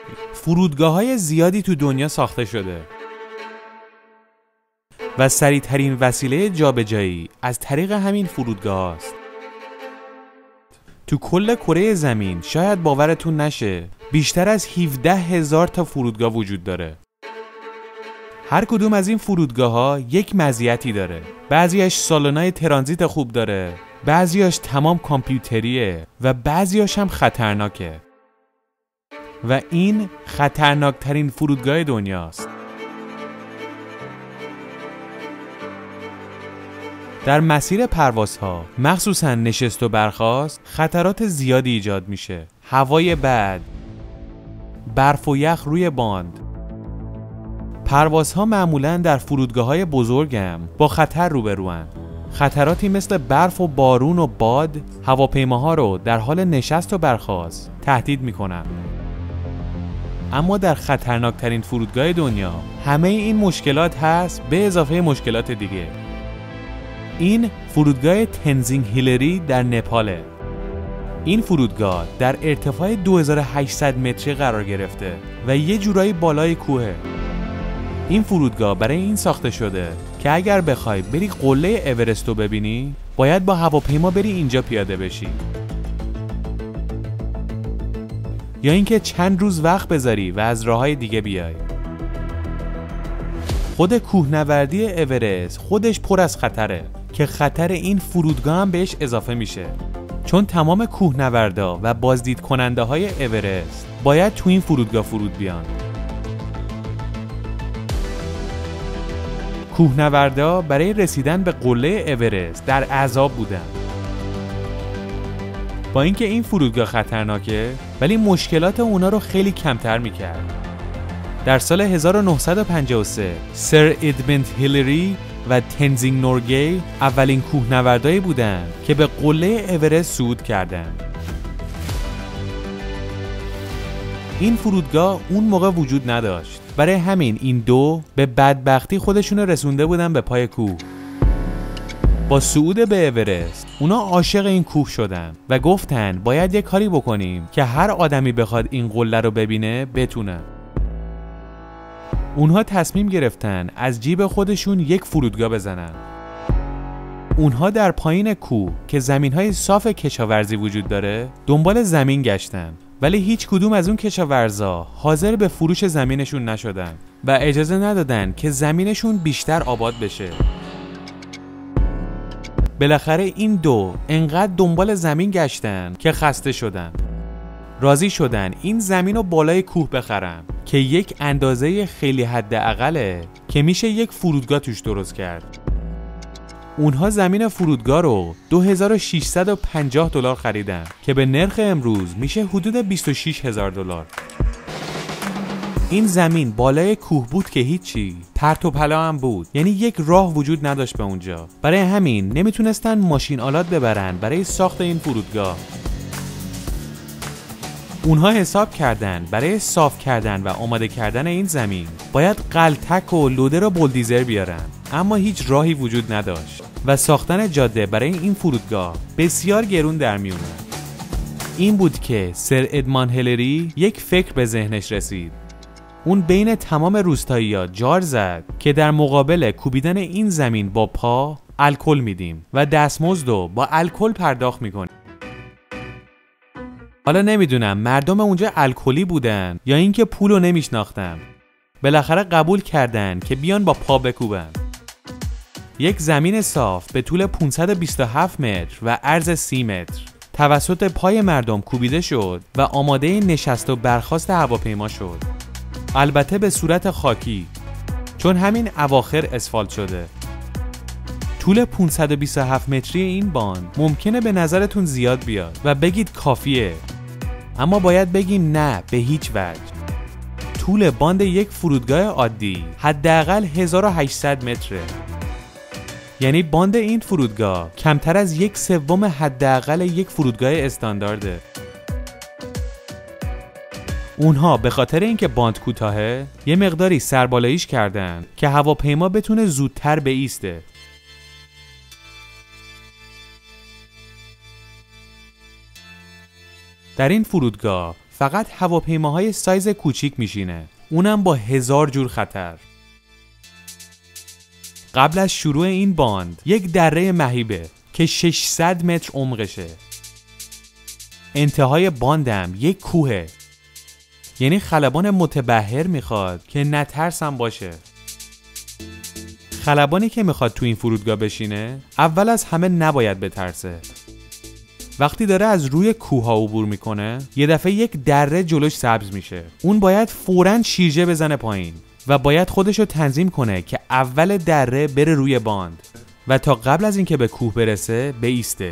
فرودگاه‌های زیادی تو دنیا ساخته شده و سریع‌ترین وسیله جابجایی از طریق همین فرودگاه است. تو کل کره زمین شاید باورتون نشه بیشتر از 17,000 تا فرودگاه وجود داره. هر کدوم از این فرودگاه‌ها یک مزیتی داره. بعضیاش سالن‌های ترانزیت خوب داره، بعضیاش تمام کامپیوتریه و بعضیاش هم خطرناکه. و این خطرناکترین فرودگاه دنیاست. در مسیر پروازها، مخصوصاً نشست و برخاست، خطرات زیادی ایجاد میشه. هوای بد، برف و یخ روی باند. پروازها معمولاً در فرودگاه‌های بزرگم با خطر روبروان. خطراتی مثل برف و بارون و باد هواپیماها رو در حال نشست و برخاست تهدید میکنن. اما در خطرناکترین فرودگاه دنیا همه این مشکلات هست به اضافه مشکلات دیگه. این فرودگاه تنزینگ هیلری در نپاله. این فرودگاه در ارتفاع 2800 متری قرار گرفته و یه جورایی بالای کوهه. این فرودگاه برای این ساخته شده که اگر بخوای بری قله اورست رو ببینی باید با هواپیما بری اینجا پیاده بشی، یا اینکه چند روز وقت بذاری و از راههای دیگه بیای. خود کوهنوردی اورست خودش پر از خطره که خطر این فرودگاه هم بهش اضافه میشه، چون تمام کوهنوردا و بازدید کننده های اورست باید تو این فرودگاه فرود بیان. کوهنوردا برای رسیدن به قله اورست در عذاب بودن. با اینکه این فرودگاه خطرناکه ولی مشکلات اونا رو خیلی کمتر میکرد. در سال 1953 سر ادموند هیلری و تنزینگ نورگی اولین کوهنوردایی بودند که به قله اورست صعود کردند. این فرودگاه اون موقع وجود نداشت، برای همین این دو به بدبختی خودشون رسونده بودن به پای کوه. با صعود به اورست اونا عاشق این کوه شدن و گفتن باید یک کاری بکنیم که هر آدمی بخواد این قله رو ببینه بتونه. اونها تصمیم گرفتن از جیب خودشون یک فرودگاه بزنن. اونها در پایین کوه که زمین‌های صاف کشاورزی وجود داره دنبال زمین گشتن، ولی هیچ کدوم از اون کشاورزا حاضر به فروش زمینشون نشدن و اجازه ندادن که زمینشون بیشتر آباد بشه. بالاخره این دو انقدر دنبال زمین گشتن که خسته شدن. راضی شدن این زمین رو بالای کوه بخرن که یک اندازه خیلی حداقله که میشه یک فرودگاه توش درست کرد. اونها زمین فرودگاه رو $2650 خریدن که به نرخ امروز میشه حدود $26,000. این زمین بالای کوه بود که هیچی، پرت و پلا هم بود، یعنی یک راه وجود نداشت به اونجا. برای همین نمیتونستن ماشین آلات ببرن برای ساخت این فرودگاه. اونها حساب کردن برای صاف کردن و آماده کردن این زمین باید قلتک و لودر و بولدیزر بیارن، اما هیچ راهی وجود نداشت و ساختن جاده برای این فرودگاه بسیار گرون در می اومد. این بود که سر ادموند هیلری یک فکر به ذهنش رسید. اون بین تمام روستایی‌ها جار زد که در مقابل کوبیدن این زمین با پا الکل میدیم و دستمزد رو با الکل پرداخت میکنیم. حالا نمیدونم مردم اونجا الکلی بودن یا اینکه پولو نمیشناختن. بالاخره قبول کردن که بیان با پا بکوبن. یک زمین صاف به طول 527 متر و عرض 30 متر توسط پای مردم کوبیده شد و آماده نشست و برخاست هواپیما شد. البته به صورت خاکی، چون همین اواخر اسفالت شده. طول 527 متری این باند ممکنه به نظرتون زیاد بیاد و بگید کافیه، اما باید بگیم نه، به هیچ وجه. طول باند یک فرودگاه عادی حداقل 1800 متره. یعنی باند این فرودگاه کمتر از 1/3 حداقل یک فرودگاه استاندارده. اونها به خاطر اینکه باند کوتاهه یه مقداری سربالاییش کردن که هواپیما بتونه زودتر بایسته. در این فرودگاه فقط هواپیماهای سایز کوچیک میشینه، اونم با 1000 جور خطر. قبل از شروع این باند یک دره مهیبه که 600 متر عمقشه. انتهای باندم یک کوهه، یعنی خلبان متبحر میخواد که نترسم باشه. خلبانی که میخواد تو این فرودگاه بشینه اول از همه نباید بترسه. وقتی داره از روی کوه ها عبور میکنه یه دفعه یک دره جلوش سبز میشه. اون باید فوراً شیرجه بزنه پایین و باید خودشو تنظیم کنه که اول دره بره روی باند و تا قبل از اینکه به کوه برسه بایسته.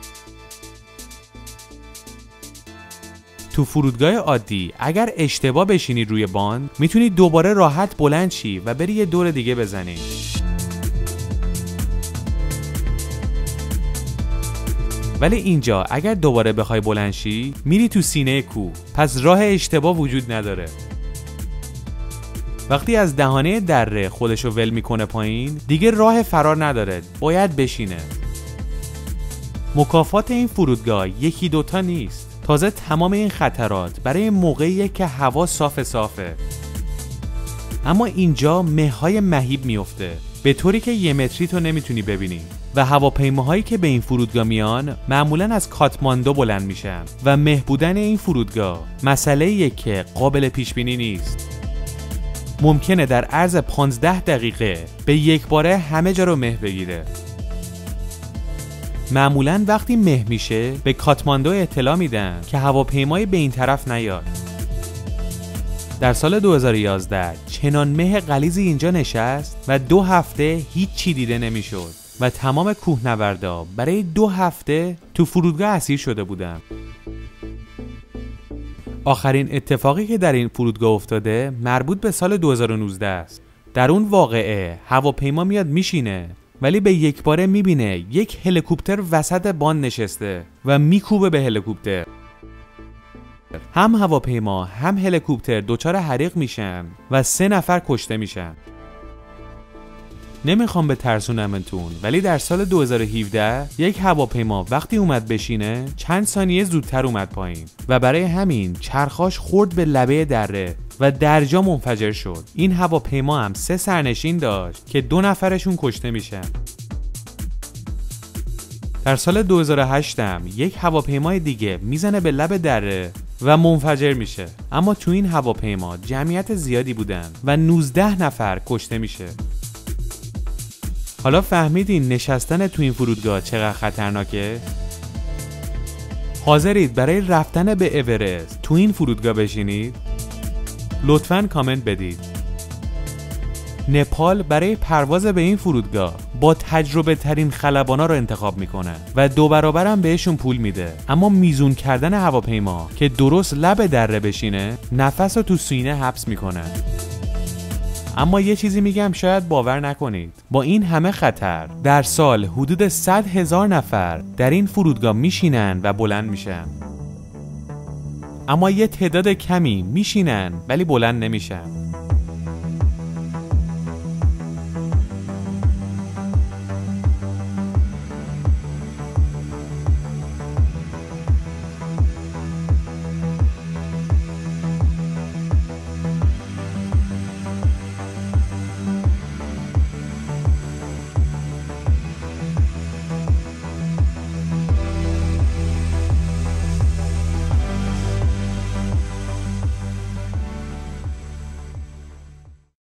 تو فرودگاه عادی اگر اشتباه بشینی روی باند میتونی دوباره راحت بلند شی و بری یه دور دیگه بزنی. ولی اینجا اگر دوباره بخوای بلند شی میری تو سینه کوه، پس راه اشتباه وجود نداره. وقتی از دهانه دره خودشو ول میکنه پایین دیگه راه فرار نداره، باید بشینه. مکافات این فرودگاه یکی دوتا نیست، تازه تمام این خطرات برای موقعیه که هوا صافه. اما اینجا مه‌های مهیب میفته به طوری که 1 متری تو نمیتونی ببینی و هواپیماهایی که به این فرودگاه میان معمولاً از کاتماندو بلند میشن و مه بودن این فرودگاه مسئله‌ایه که قابل پیش بینی نیست. ممکنه در عرض 15 دقیقه به یک باره همه جا رو مه بگیره. معمولاً وقتی مه میشه به کاتماندو اطلاع میدن که هواپیمایی به این طرف نیاد. در سال 2011 چنان مه غلیظی اینجا نشست و 2 هفته هیچ چی دیده نمیشد و تمام کوهنوردا برای 2 هفته تو فرودگاه اسیر شده بودن. آخرین اتفاقی که در این فرودگاه افتاده مربوط به سال 2019 است. در اون واقعه هواپیما میاد میشینه ولی به یک باره میبینه یک هلیکوپتر وسط باند نشسته و میکوبه به هلیکوپتر. هم هواپیما هم هلیکوپتر دچار حریق میشن و 3 نفر کشته میشن. نمیخوام به ترسونمتون ولی در سال 2017 یک هواپیما وقتی اومد بشینه چند ثانیه زودتر اومد پایین و برای همین چرخاش خورد به لبه دره و درجا منفجر شد. این هواپیما هم 3 سرنشین داشت که 2 نفرشون کشته میشن. در سال 2008 هم یک هواپیمای دیگه میزنه به لب دره و منفجر میشه، اما تو این هواپیما جمعیت زیادی بودن و 19 نفر کشته میشه. حالا فهمیدین نشستن تو این فرودگاه چقدر خطرناکه؟ حاضرید برای رفتن به اورست تو این فرودگاه بشینید؟ لطفاً کامنت بدید. نپال برای پرواز به این فرودگاه با تجربه ترین خلبانا رو انتخاب میکنه و 2 برابر هم بهشون پول میده، اما میزون کردن هواپیما که درست لب دره بشینه نفس رو تو سینه حبس میکنه. اما یه چیزی میگم شاید باور نکنید، با این همه خطر در سال حدود 100,000 نفر در این فرودگاه میشینن و بلند میشن، اما یه تعداد کمی میشینن ولی بلند نمیشن.